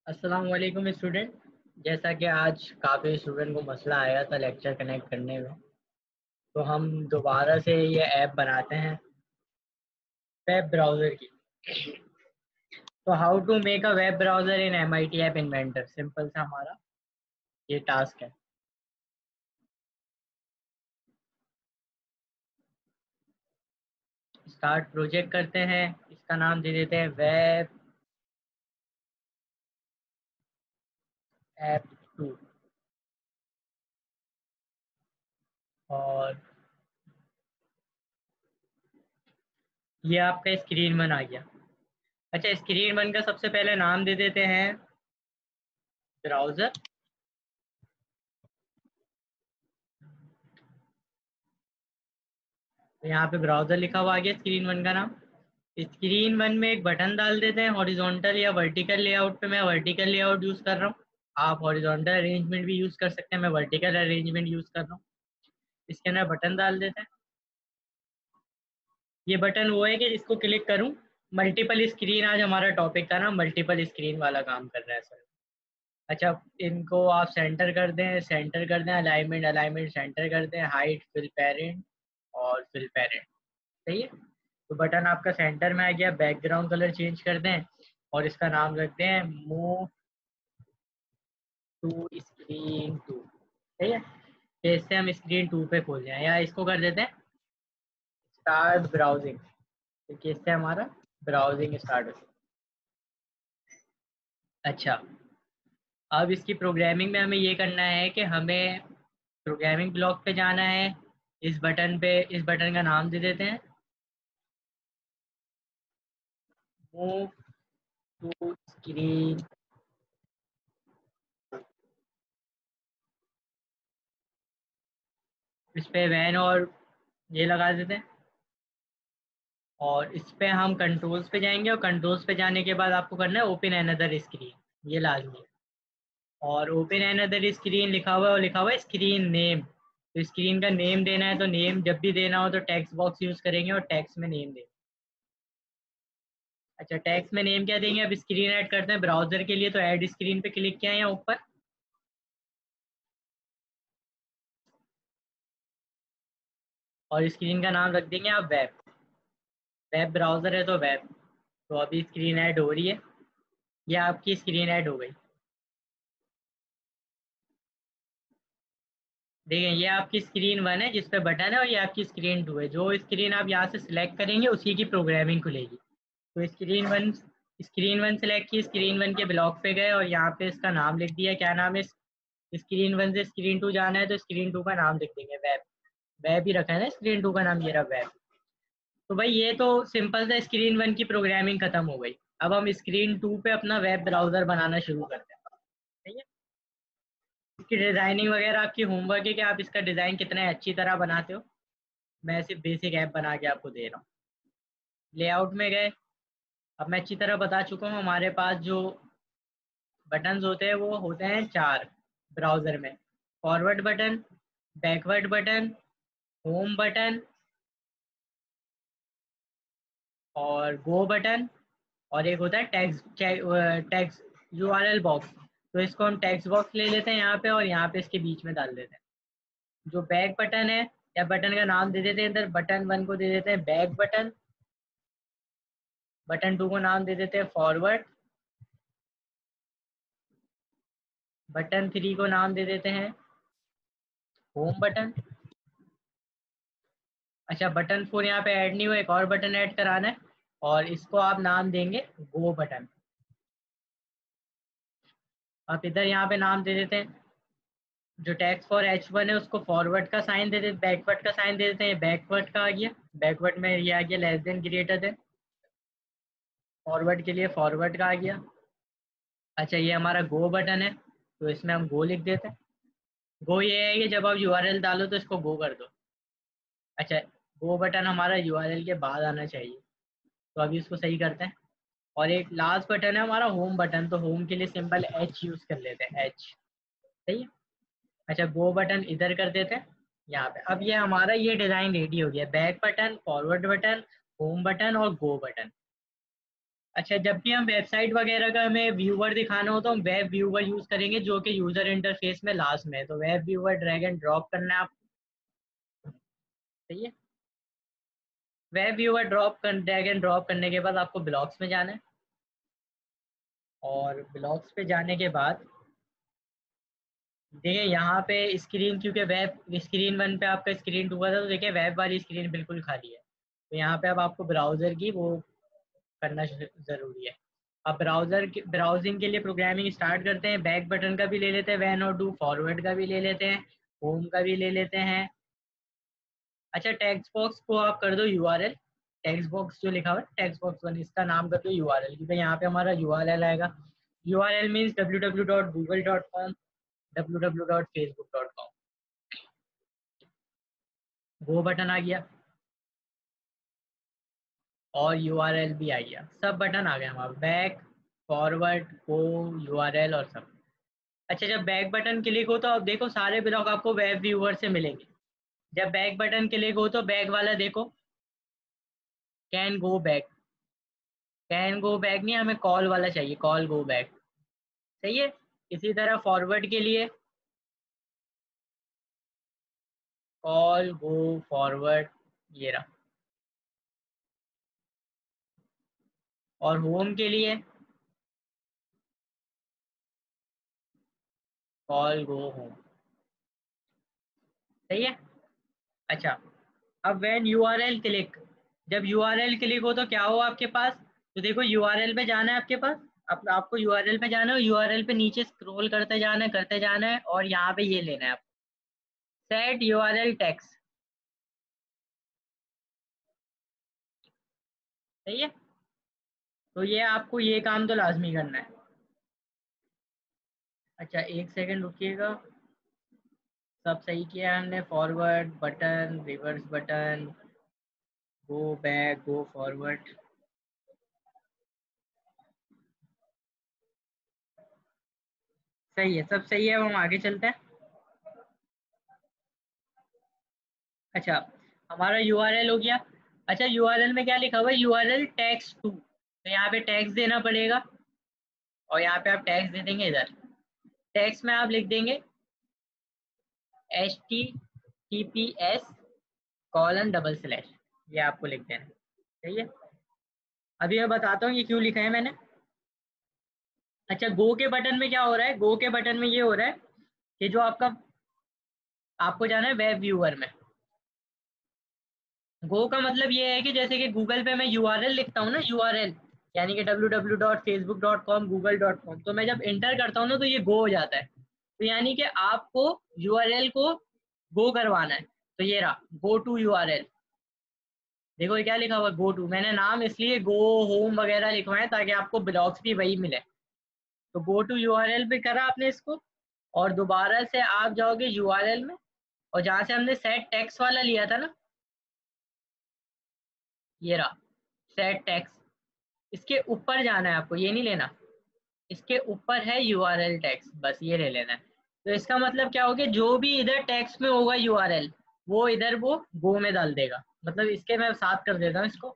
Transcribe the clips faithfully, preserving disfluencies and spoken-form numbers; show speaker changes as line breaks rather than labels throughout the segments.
अस्सलाम वालेकुम स्टूडेंट। जैसा कि आज काफ़ी स्टूडेंट को मसला आया था लेक्चर कनेक्ट करने में, तो हम दोबारा से ये ऐप बनाते हैं वेब ब्राउज़र की। तो how to make a web browser in M I T app inventor, simple सा हमारा ये टास्क है। स्टार्ट प्रोजेक्ट करते हैं, इसका नाम दे देते हैं वेब ऐप टू। और ये आपका स्क्रीन वन आ गया। अच्छा, स्क्रीन वन का सबसे पहले नाम दे देते हैं ब्राउज़र। तो यहाँ पे ब्राउज़र लिखा हुआ आ गया स्क्रीन वन का नाम। स्क्रीन वन में एक बटन डाल देते हैं हॉरिजॉन्टल या वर्टिकल लेआउट पे। मैं वर्टिकल लेआउट यूज़ कर रहा हूँ, आप हॉरिजॉन्टल अरेंजमेंट भी यूज़ कर सकते हैं, मैं वर्टिकल अरेंजमेंट यूज़ कर रहा हूँ। इसके अंदर बटन डाल देते हैं। ये बटन वो है कि इसको क्लिक करूँ मल्टीपल स्क्रीन, आज हमारा टॉपिक का नाम मल्टीपल स्क्रीन वाला काम कर रहा है सर। अच्छा, इनको आप सेंटर कर दें, सेंटर कर दें, अलाइनमेंट अलाइनमेंट सेंटर कर दें, हाइट फिल पेरेंट और फिल पेरेंट। सही है। तो बटन आपका सेंटर में आ गया। बैकग्राउंड कलर चेंज कर दें और इसका नाम रखते हैं मूव टू स्क्रीन टू। ठीक है। तो इससे हम स्क्रीन टू पे खोल जाएं, या इसको कर देते हैं स्टार्ट ब्राउजिंग, क्योंकि इससे हमारा ब्राउजिंग स्टार्ट हो। अच्छा, अब इसकी प्रोग्रामिंग में हमें ये करना है कि हमें प्रोग्रामिंग ब्लॉक पे जाना है। इस बटन पे, इस बटन का नाम दे देते हैं मूव टू स्क्रीन। इस पे वैन और ये लगा देते हैं। और इस पे हम कंट्रोल्स पे जाएंगे, और कंट्रोल्स पे जाने के बाद आपको करना है ओपन अनदर स्क्रीन, ये लाजमी है। और ओपन अनदर स्क्रीन लिखा हुआ है और लिखा हुआ है स्क्रीन नेम। तो स्क्रीन का नेम देना है, तो नेम जब भी देना हो तो टेक्स्ट बॉक्स यूज़ करेंगे और टेक्स्ट में नेम देंगे। अच्छा, टेक्स्ट में नेम क्या देंगे? अब स्क्रीन ऐड करते हैं ब्राउजर के लिए, तो ऐड स्क्रीन पे क्लिक किया है यहाँ ऊपर। और स्क्रीन का नाम रख देंगे आप वेब। वेब ब्राउज़र है तो वेब। तो अभी स्क्रीन ऐड हो रही है, ये आपकी स्क्रीन ऐड हो गई। देखिए, ये आपकी स्क्रीन वन है जिस पे बटन है, और ये आपकी स्क्रीन टू है। जो स्क्रीन आप यहाँ से सिलेक्ट करेंगे उसी की प्रोग्रामिंग खुलेगी। तो screen one, screen one select की, स्क्रीन वन के ब्लॉक पे गए और यहाँ पे इसका नाम लिख दिया। क्या नाम है? स्क्रीन वन से स्क्रीन टू जाना है तो स्क्रीन टू का नाम लिख देंगे वेब। वेब ही रखा है ना स्क्रीन टू का नाम, ये रहा वेब। तो भाई ये तो सिंपल सा स्क्रीन वन की प्रोग्रामिंग खत्म हो गई। अब हम स्क्रीन टू पे अपना वेब ब्राउजर बनाना शुरू करते हैं। ठीक है। इसकी डिज़ाइनिंग वगैरह आपकी होमवर्क है कि आप इसका डिज़ाइन कितने अच्छी तरह बनाते हो। मैं सिर्फ बेसिक ऐप बना के आपको दे रहा हूँ। लेआउट में गए। अब मैं अच्छी तरह बता चुका हूँ, हमारे पास जो बटन्स होते हैं वो होते हैं चार ब्राउज़र में। Forward button, backward button, home button और गो बटन, और एक होता है टेक्स्ट टेक्स्ट यूआरएल बॉक्स। तो इसको हम टेक्स्ट बॉक्स ले लेते हैं यहाँ पे, और यहाँ पे इसके बीच में डाल देते हैं। जो बैक बटन है, या बटन का नाम दे देते हैं इधर, बटन वन को दे देते हैं बैक बटन, बटन टू को नाम दे देते हैं फॉरवर्ड, बटन थ्री को नाम दे देते हैं होम बटन। अच्छा, बटन फोर यहाँ पे ऐड नहीं हुआ, एक और बटन ऐड कराना है, और इसको आप नाम देंगे गो बटन। आप इधर यहाँ पे नाम दे देते हैं, जो टैक्स फॉर एच वन है उसको फॉरवर्ड का साइन दे देते, बैकवर्ड का साइन दे देते हैं। बैकवर्ड का आ गया, बैकवर्ड में ये आ गया less than greater than. Forward के लिए फॉरवर्ड का आ गया। अच्छा, ये हमारा गो बटन है, तो इसमें हम गो लिख देते हैं। गो ये है कि जब आप यूआरएल डालो तो इसको गो कर दो। अच्छा, गो बटन हमारा यूआरएल के बाद आना चाहिए, तो अभी इसको सही करते हैं। और एक लास्ट बटन है हमारा होम बटन, तो होम के लिए सिंपल एच यूज़ कर लेते हैं, एच। सही है। अच्छा, गो बटन इधर कर देते हैं यहाँ पे। अब ये हमारा ये डिज़ाइन रेडी हो गया, back button, forward button, home button और गो बटन। अच्छा, जब भी हम वेबसाइट वगैरह का हमें व्यूअर दिखाना हो तो हम वेब व्यूअर यूज़ करेंगे जो कि यूज़र इंटरफेस में लास्ट में है। तो web viewer drag and drop करना है आपको, सही है। वेब व्यूअर ड्रॉप कर ड्रैग एंड ड्रॉप करने के बाद आपको ब्लॉग्स में जाना है, और ब्लॉग्स पे जाने के बाद देखिए यहाँ पे स्क्रीन, क्योंकि वेब स्क्रीन वन पे आपका स्क्रीन टू था, तो देखिए वेब वाली स्क्रीन बिल्कुल खाली है। तो यहाँ पे अब आपको ब्राउज़र की वो करना ज़रूरी है। अब ब्राउज़र के ब्राउजिंग के लिए प्रोग्रामिंग स्टार्ट करते हैं। बैक बटन का भी ले लेते हैं वैन और डू, फॉरवर्ड का भी ले लेते हैं, होम का भी ले लेते हैं। अच्छा, टेक्स्ट बॉक्स को आप कर दो U R L. Text box जो लिखा हुआ है टेक्स्ट बॉक्स वन, इसका नाम कर दो यू आर एल, क्योंकि यहाँ पे हमारा यू आर एल आएगा। U R L means W W dot Google dot com, W W dot Facebook dot com. वो बटन आ गया और यू आर एल भी आ गया, सब बटन आ गए हमारे, बैक, फॉरवर्ड, हो, यू आर एल और सब। अच्छा, जब बैक बटन क्लिक हो तो अब देखो सारे ब्लॉग आपको वेब व्यूअर से मिलेंगे। जब बैक बटन क्लिक हो तो बैक वाला देखो, can go back, can go back नहीं, हमें कॉल वाला चाहिए, कॉल गो बैक, सही है। इसी तरह फॉरवर्ड के लिए कॉल गो फॉरवर्ड, ये रहा। और होम के लिए कॉल गो होम, सही है। अच्छा, अब when U R L click, जब यू आर एल क्लिक हो तो क्या हो आपके पास, तो देखो यू आर एल पे जाना है आपके पास। अब आपको यू आर एल पे जाना है, यू आर एल पे नीचे स्क्रॉल करते जाना है करते जाना है, और यहाँ पे ये लेना है आपको, set U R L tags, सही है। तो ये आपको ये काम तो लाजमी करना है। अच्छा, एक सेकंड रुकिएगा, सब सही किया हमने, forward button, reverse button, go back, go forward, सही है, सब सही है। अब हम आगे चलते हैं। अच्छा, हमारा यू आर एल हो गया। अच्छा, यू आर एल में क्या लिखा हुआ है, U R L tags two, तो यहाँ पे टैग्स देना पड़ेगा, और यहाँ पे आप टैग्स दे देंगे इधर। टैग्स में आप लिख देंगे H T T P S colon double slash, ये आपको लिख देना, सही है। अभी मैं बताता हूँ ये क्यों लिखा है मैंने। अच्छा, गो के बटन में क्या हो रहा है, गो के बटन में ये हो रहा है कि जो आपका, आपको जाना है वेब व्यूअर में। गो का मतलब ये है कि जैसे कि गूगल पे मैं यू आर एल लिखता हूँ ना, यू आर एल यानी कि W W W dot Facebook dot com, Google dot com, तो मैं जब इंटर करता हूँ ना तो ये गो हो जाता है। तो यानी कि आपको यू आर एल को गो करवाना है, तो ये रहा go to U R L. देखो ये क्या लिखा हुआ, गो टू, मैंने नाम इसलिए गो होम वगैरह लिखवाए ताकि आपको ब्लॉग्स भी वही मिले। तो go to U R L पे करा आपने इसको, और दोबारा से आप जाओगे यू आर एल में, और जहाँ से हमने सेट टेक्स्ट वाला लिया था ना, ये रहा सेट टेक्स्ट, इसके ऊपर जाना है आपको, ये नहीं लेना, इसके ऊपर है यू आर एल टेक्स्ट, बस ये ले लेना है। तो इसका मतलब क्या हो गया, जो भी इधर टेक्स्ट में होगा यू आर एल, वो इधर वो गो में डाल देगा। मतलब इसके मैं साथ कर देता हूँ इसको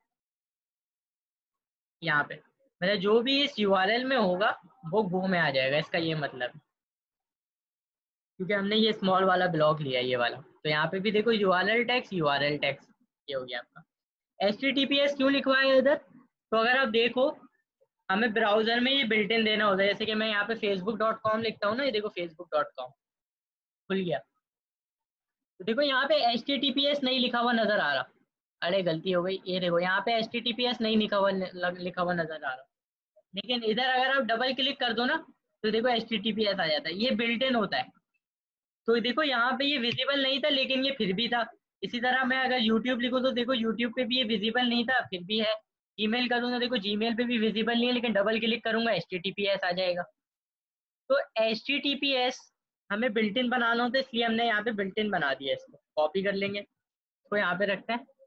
यहाँ पे, मतलब जो भी इस यू आर एल में होगा वो गो में आ जाएगा, इसका ये मतलब है। क्योंकि हमने ये स्मॉल वाला ब्लॉक लिया है, ये वाला, तो यहाँ पे भी देखो U R L tags, U R L tags, ये हो गया आपका। H T T P S क्यों लिखवाया है इधर, तो अगर आप देखो हमें ब्राउजर में ये बिल्ट इन देना होता है। जैसे कि मैं यहाँ पे फेसबुक डॉट कॉम लिखता हूँ ना, ये देखो फेसबुक डॉट कॉम खुल गया, तो देखो यहाँ पे H T T P S नहीं लिखा हुआ नजर आ रहा। अरे गलती हो गई, ये देखो यहाँ पे H T T P S नहीं लिखा हुआ लिखा हुआ नजर आ रहा। लेकिन इधर अगर आप डबल क्लिक कर दो ना, तो देखो H T T P S आ जाता है, ये बिल्ट इन होता है। तो देखो यहाँ पे ये विजिबल नहीं था लेकिन ये फिर भी था। इसी तरह मैं अगर यूट्यूब लिखूँ तो देखो यूट्यूब पे भी ये विजिबल नहीं था फिर भी है। जीमेल करूँ तो देखो जीमेल पे भी विजिबल नहीं है, लेकिन डबल क्लिक करूंगा H T T P S आ जाएगा। तो H T T P S हमें बिल्ट इन बनाना होता है, इसलिए हमने यहाँ पे बिल्ट इन बना दिया। इसको कॉपी कर लेंगे, इसको यहाँ पे रखते हैं,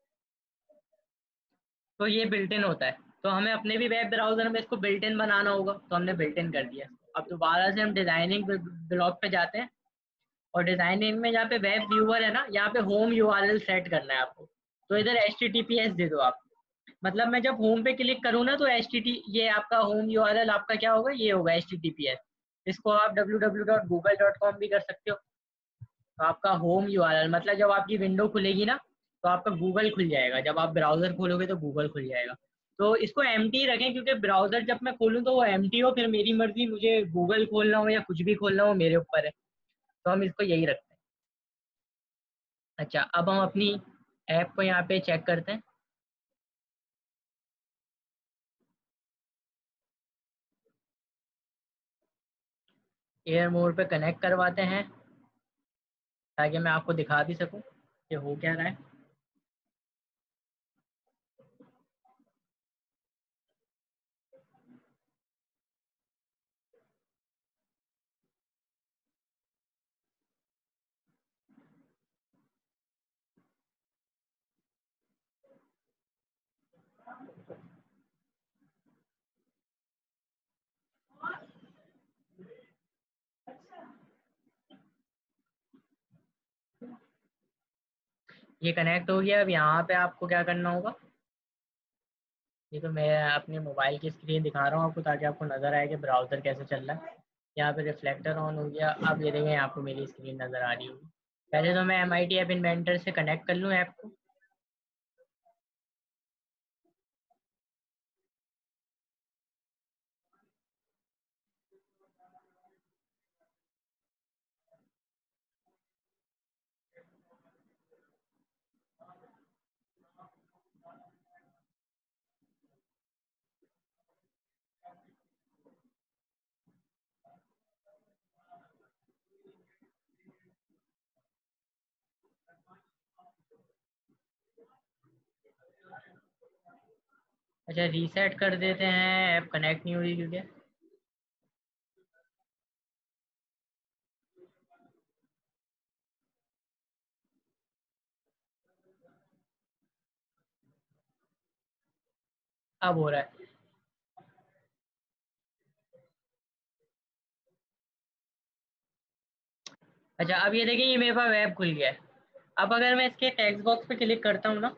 तो ये बिल्ट इन होता है। तो हमें अपने भी वेब ब्राउजर में इसको बिल्ट इन बनाना होगा, तो हमने बिल्ट इन कर दिया। अब दोबारा से हम डिजाइनिंग ब्लॉग पे जाते हैं, और डिजाइनिंग में जहाँ पे वेब व्यूअर है ना, यहाँ पे होम यूआरएल सेट करना है आपको। तो इधर H T T P S दे दो आप, मतलब मैं जब होम पे क्लिक करूँ ना तो एच टी टी ये आपका होम यू आर एल आपका क्या होगा, ये होगा H T T P S. इसको आप W W W dot Google dot com भी कर सकते हो। तो आपका होम यू आर एल मतलब जब आपकी विंडो खुलेगी ना तो आपका गूगल खुल जाएगा, जब आप ब्राउज़र खोलोगे तो गूगल खुल जाएगा। तो इसको एम्प्टी रखें क्योंकि ब्राउज़र जब मैं खोलूँ तो वो एम्प्टी हो, फिर मेरी मर्ज़ी मुझे गूगल खोलना हो या कुछ भी खोलना हो मेरे ऊपर है। तो हम इसको यही रखते हैं। अच्छा, अब हम अपनी ऐप को यहाँ पे चेक करते हैं। एयर मोड पे कनेक्ट करवाते हैं ताकि मैं आपको दिखा भी सकूं कि हो क्या रहा है। ये कनेक्ट हो गया। अब यहाँ पे आपको क्या करना होगा, ये तो मैं अपने मोबाइल की स्क्रीन दिखा रहा हूँ आपको ताकि आपको नज़र आए कि ब्राउज़र कैसे चल रहा है। यहाँ पे रिफ्लेक्टर ऑन हो गया। अब ये देखें आपको मेरी स्क्रीन नज़र आ रही होगी। पहले तो मैं M I T app inventor से कनेक्ट कर लूँ ऐप को। अच्छा, रीसेट कर देते हैं, ऐप कनेक्ट नहीं हुई क्योंकि। अब हो रहा है। अच्छा, अब ये देखिए ये मेरे पास वेब खुल गया है। अब अगर मैं इसके टेक्स्ट बॉक्स पे क्लिक करता हूँ ना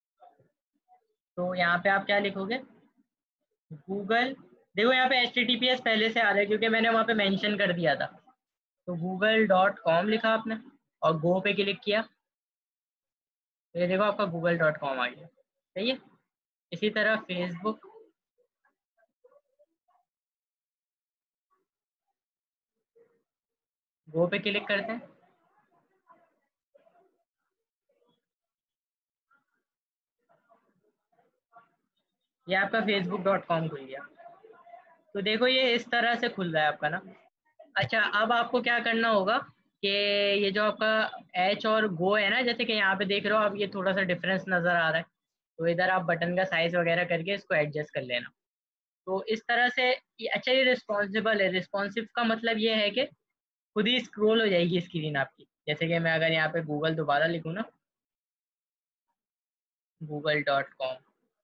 तो यहाँ पे आप क्या लिखोगे, गूगल। देखो यहाँ पे H T T P S पहले से आ रहा है क्योंकि मैंने वहाँ पे मेंशन कर दिया था। तो गूगल डॉट कॉम लिखा आपने और गो पे क्लिक किया तो ये देखो आपका गूगल डॉट कॉम आ गया। सही है। इसी तरह फेसबुक, गो पे क्लिक करते हैं, ये आपका फेसबुक डॉट कॉम खुल गया। तो देखो ये इस तरह से खुल रहा है आपका ना। अच्छा, अब आपको क्या करना होगा कि ये जो आपका एच और गो है ना, जैसे कि यहाँ पे देख रहे हो आप, ये थोड़ा सा डिफरेंस नज़र आ रहा है। तो इधर आप बटन का साइज वगैरह करके इसको एडजस्ट कर लेना। तो इस तरह से ये, अच्छा ये रिस्पॉन्सिबल है। रिस्पॉन्सिव का मतलब ये है कि खुद ही स्क्रॉल हो जाएगी स्क्रीन आपकी। जैसे कि मैं अगर यहाँ पे गूगल दोबारा लिखूँ ना, गूगल डॉट कॉम,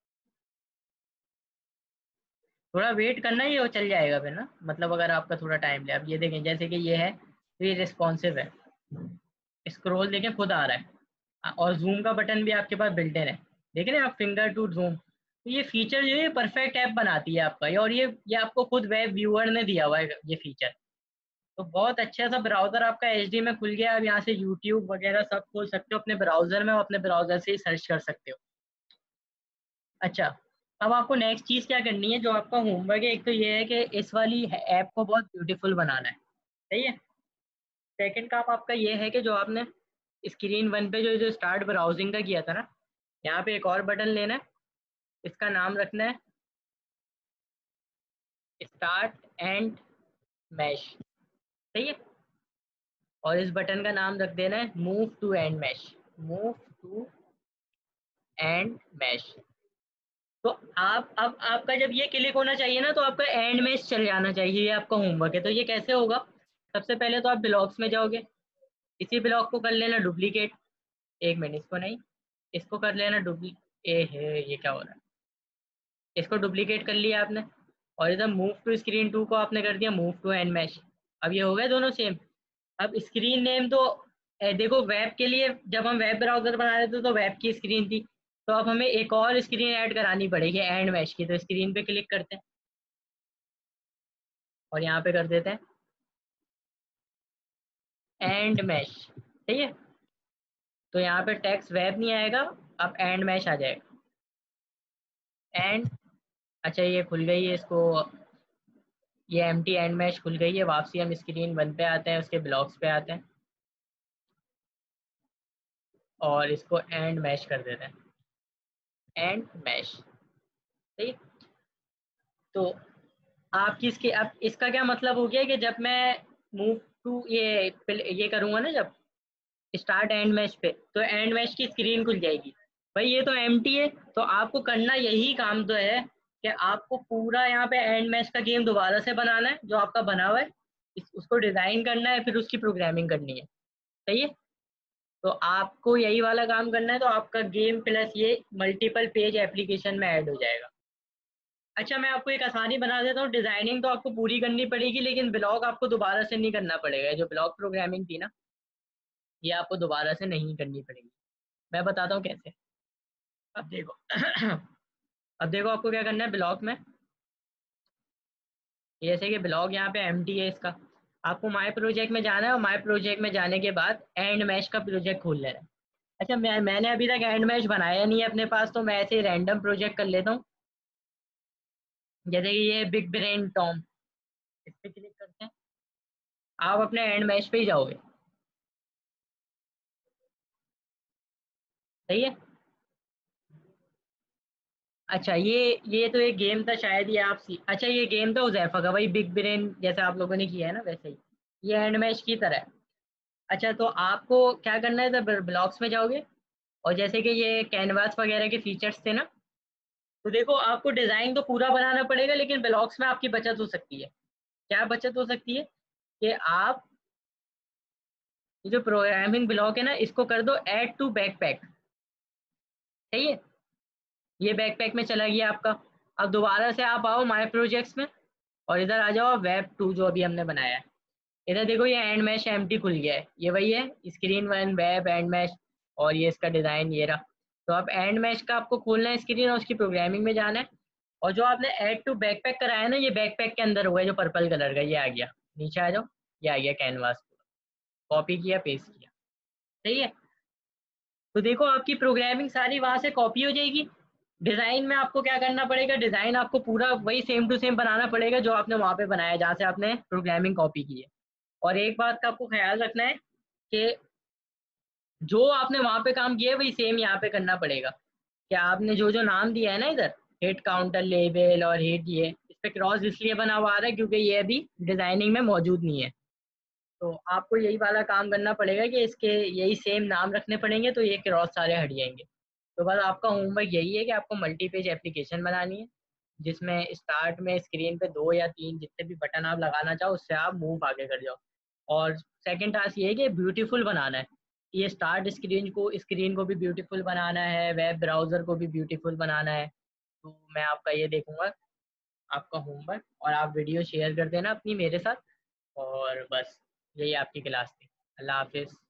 थोड़ा वेट करना, ये वो चल जाएगा फिर ना। मतलब अगर आपका थोड़ा टाइम ले। अब ये देखें जैसे कि ये है तो ये रिस्पॉन्सिव है, स्क्रॉल देखें खुद आ रहा है। और जूम का बटन भी आपके पास बिल्ट इन है। देख रहे हैं आप, फिंगर टू जूम। तो ये फीचर जो है परफेक्ट ऐप बनाती है आपका ये। और ये ये आपको खुद वेब व्यूअर ने दिया हुआ है ये फीचर। तो बहुत अच्छा सा ब्राउज़र आपका एच डी में खुल गया। अब यहाँ से यूट्यूब वगैरह सब खोल सकते हो अपने ब्राउज़र में और अपने ब्राउज़र से ही सर्च कर सकते हो। अच्छा, अब आपको नेक्स्ट चीज़ क्या करनी है, जो आपका होमवर्क है, एक तो ये है कि इस वाली ऐप को बहुत ब्यूटीफुल बनाना है। सही है। सेकंड काम आपका ये है कि जो आपने स्क्रीन वन पे जो जो स्टार्ट ब्राउजिंग का किया था ना, यहाँ पे एक और बटन लेना है। इसका नाम रखना है स्टार्ट एंड मैश। सही है। और इस बटन का नाम रख देना है move to and mash. Move to and mash. तो आप अब आपका जब ये क्लिक होना चाहिए ना तो आपका एंड मैच चल जाना चाहिए। ये आपका होमवर्क है। तो ये कैसे होगा, सबसे पहले तो आप ब्लॉक्स में जाओगे, इसी ब्लॉक को कर लेना डुप्लीकेट। एक मिनट, इसको नहीं, इसको कर लेना डुप्ली ए है, ये क्या हो रहा है। इसको डुप्लीकेट कर लिया आपने और इधर मूव टू स्क्रीन टू को आपने कर दिया मूव टू एंड मैच। अब ये हो गए दोनों सेम। अब स्क्रीन नेम तो ए, देखो वेब के लिए जब हम वेब ब्राउजर बना रहे थे तो वेब की स्क्रीन थी। तो अब हमें एक और स्क्रीन ऐड करानी पड़ेगी एंड मैश की। तो स्क्रीन पे क्लिक करते हैं और यहाँ पे कर देते हैं एंड मैश, ठीक है। तो यहाँ पे टेक्स्ट वेब नहीं आएगा, अब एंड मैश आ जाएगा। एंड, अच्छा ये खुल गई है, इसको ये एम्प्टी एंड मैश खुल गई है। वापसी हम स्क्रीन वन पे आते हैं, उसके ब्लॉक्स पे आते हैं और इसको एंड मैश कर देते हैं, एंड मैश, ठीक। तो आपकी इसके अब इसका क्या मतलब हो गया कि जब मैं मूव टू ये ये करूँगा ना, जब स्टार्ट एंड मैश पे, तो एंड मैश की स्क्रीन खुल जाएगी। भाई ये तो एम्प्टी है, तो आपको करना यही काम तो है कि आपको पूरा यहाँ पे एंड मैश का गेम दोबारा से बनाना है, जो आपका बना हुआ है इस, उसको डिज़ाइन करना है, फिर उसकी प्रोग्रामिंग करनी है, सही है। तो आपको यही वाला काम करना है, तो आपका गेम प्लस ये मल्टीपल पेज एप्लीकेशन में ऐड हो जाएगा। अच्छा मैं आपको एक आसानी बना देता हूँ, डिज़ाइनिंग तो आपको पूरी करनी पड़ेगी, लेकिन ब्लॉग आपको दोबारा से नहीं करना पड़ेगा। जो ब्लॉग प्रोग्रामिंग थी ना, ये आपको दोबारा से नहीं करनी पड़ेगी। मैं बताता हूँ कैसे। अब देखो अब देखो आपको क्या करना है ब्लॉग में। जैसे कि ब्लॉग यहाँ पे एम्प्टी है इसका, आपको माय प्रोजेक्ट में जाना है और माय प्रोजेक्ट में जाने के बाद एंड मैश का प्रोजेक्ट खोल लेना है। अच्छा मैं मैंने अभी तक एंड मैश बनाया नहीं है अपने पास, तो मैं ऐसे ही रैंडम प्रोजेक्ट कर लेता हूँ। जैसे कि ये बिग ब्रेन टॉम, इस पर क्लिक करते हैं, आप अपने एंड मैश पे ही जाओगे, सही है। अच्छा ये ये तो एक गेम था शायद, ये आप सी अच्छा ये गेम था उज़ैफा का, वही बिग ब्रेन जैसे आप लोगों ने किया है ना वैसे ही, ये एंड मैश की तरह है। अच्छा तो आपको क्या करना है, जब ब्लॉक्स में जाओगे और जैसे कि ये कैनवास वगैरह के फीचर्स थे ना, तो देखो आपको डिज़ाइन तो पूरा बनाना पड़ेगा, लेकिन ब्लॉक्स में आपकी बचत हो सकती है। क्या बचत हो सकती है कि आप ये जो प्रोग्रामिंग ब्लॉक है ना, इसको कर दो ऐड टू बैकपैक, सही है। ये बैकपैक में चला गया आपका। अब दोबारा से आप आओ माय प्रोजेक्ट्स में और इधर आ जाओ वेब टू जो अभी हमने बनाया है। इधर देखो ये एंड मैश एम्प्टी खुल गया है, ये वही है screen one web and mash, और ये इसका डिज़ाइन ये रहा। तो अब एंड मैश का आपको खोलना है स्क्रीन और उसकी प्रोग्रामिंग में जाना है। और जो आपने ऐड टू बैकपैक कराया है ना, ये बैकपैक के अंदर हुआ है जो पर्पल कलर का, ये आ गया। नीचे आ जाओ, ये आ गया कैनवास, कॉपी किया पेस्ट किया, सही है। तो देखो आपकी प्रोग्रामिंग सारी वहाँ से कॉपी हो जाएगी। डिज़ाइन में आपको क्या करना पड़ेगा, डिज़ाइन आपको पूरा वही सेम टू सेम बनाना पड़ेगा जो आपने वहाँ पे बनाया जहाँ से आपने प्रोग्रामिंग कॉपी की है। और एक बात का आपको ख्याल रखना है कि जो आपने वहाँ पे काम किया है वही सेम यहाँ पे करना पड़ेगा। कि आपने जो जो नाम दिया है ना इधर, हिट काउंटर लेवल और हिट, ये इस पे क्रॉस इसलिए बना हुआ आ रहा है क्योंकि ये अभी डिज़ाइनिंग में मौजूद नहीं है। तो आपको यही वाला काम करना पड़ेगा कि इसके यही सेम नाम रखने पड़ेंगे, तो ये क्रॉस सारे हट जाएंगे। तो बस आपका होमवर्क यही है कि आपको मल्टी पेज एप्लीकेशन बनानी है, जिसमें स्टार्ट में स्क्रीन पे दो या तीन जितने भी बटन आप लगाना चाहो उससे आप मूव आगे कर जाओ। और सेकंड टास्क ये है कि ब्यूटीफुल बनाना है। ये स्टार्ट स्क्रीन को स्क्रीन को भी ब्यूटीफुल बनाना है, वेब ब्राउज़र को भी ब्यूटीफुल बनाना है। तो मैं आपका ये देखूंगा आपका होमवर्क, और आप वीडियो शेयर कर देना अपनी मेरे साथ। और बस यही आपकी क्लास थी। अल्लाह हाफिज़।